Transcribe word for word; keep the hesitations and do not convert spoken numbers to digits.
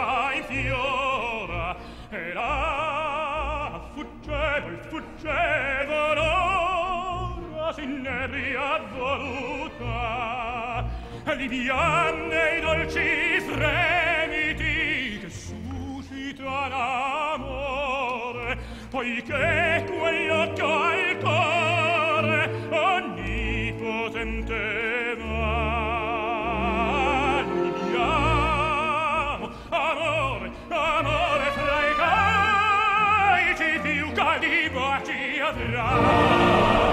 rosa infiora, e là fuggevo e fuggevo l'ora s'inebria voluta, liviane i dolci fremiti che suscita l'amore, poiché quegli occhio al cuore onnipotente va. Liviamo, amore, amore fra i caici più caldi baci avrà.